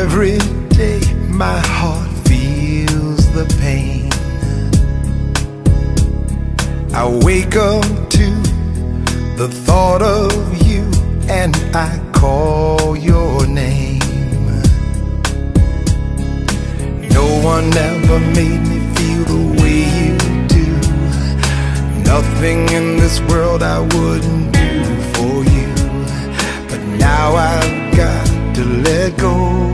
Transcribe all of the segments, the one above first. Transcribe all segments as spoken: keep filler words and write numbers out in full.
Every day my heart feels the pain. I wake up to the thought of you and I call your name. No one ever made me feel the way you do. Nothing in this world I wouldn't do for you. But now I've got to let go.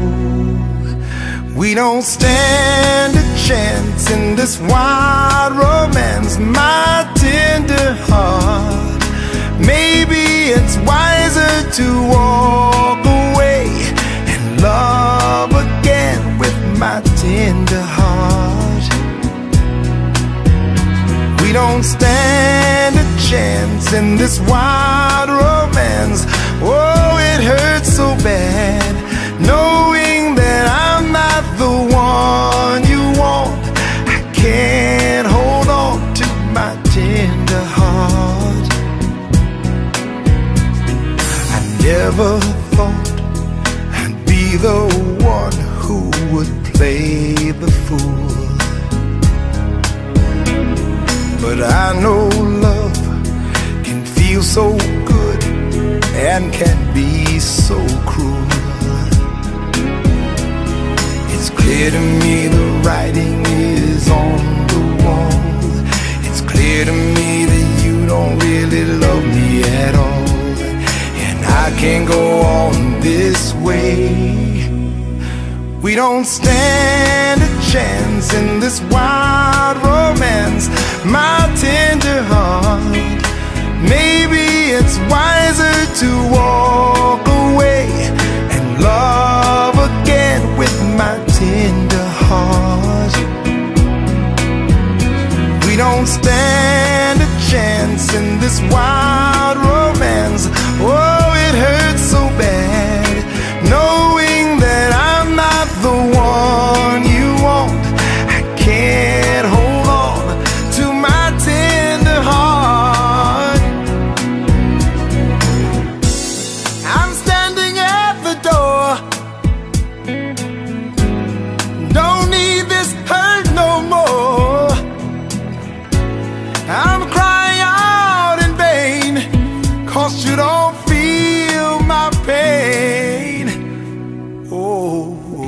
We don't stand a chance in this wild romance, my tender heart. Maybe it's wiser to walk away and love again with my tender heart. We don't stand a chance in this wild romance. Oh, it hurts so bad knowing that I'm not the one you want. I can't hold on to my tender heart. I never thought I'd be the one who would play the fool, but I know love can feel so good and can be so cruel. It's clear to me the writing is on the wall. It's clear to me that you don't really love me at all, and I can't go on this way. We don't stand a chance in this wild romance, my tender heart. Maybe it's wiser to walk away and love again with my tender heart. We don't stand a chance in this wild romance. Oh, it hurts so bad knowing that I'm not the one you want. I can't hold on to my tender heart. I'm standing at the door. Don't need this hurt no more. I'm crying out in vain, 'cause you don't feel my pain. Oh,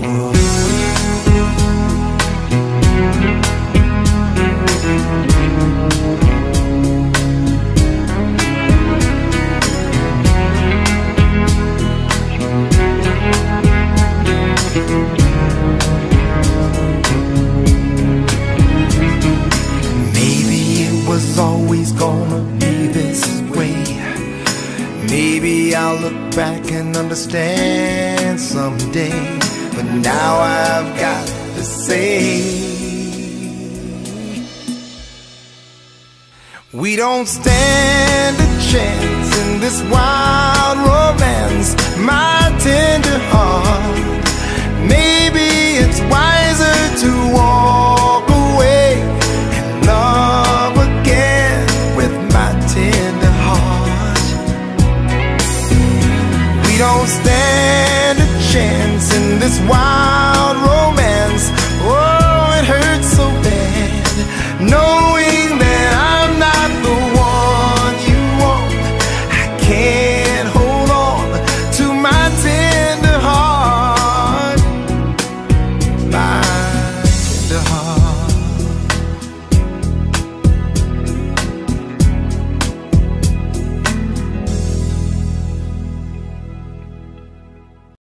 maybe it was always gonna be this way. Maybe I'll look back and understand someday, but now I've got to say, we don't stand a chance in this wild romance, my tender heart. Maybe it's